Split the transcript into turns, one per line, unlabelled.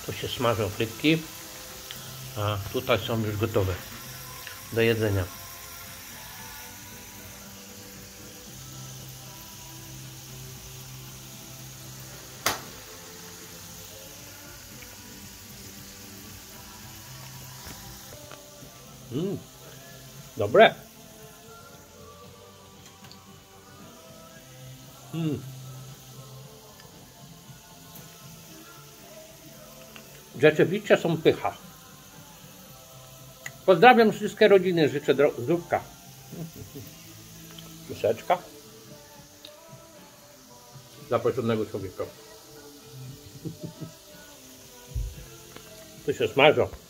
Tu się smażą frytki, a tutaj są już gotowe do jedzenia. Dobre. Rzeczywiście są pycha. Pozdrawiam wszystkie rodziny, życzę zdrówka. Miseczka dla porządnego człowieka. Tu się smażą.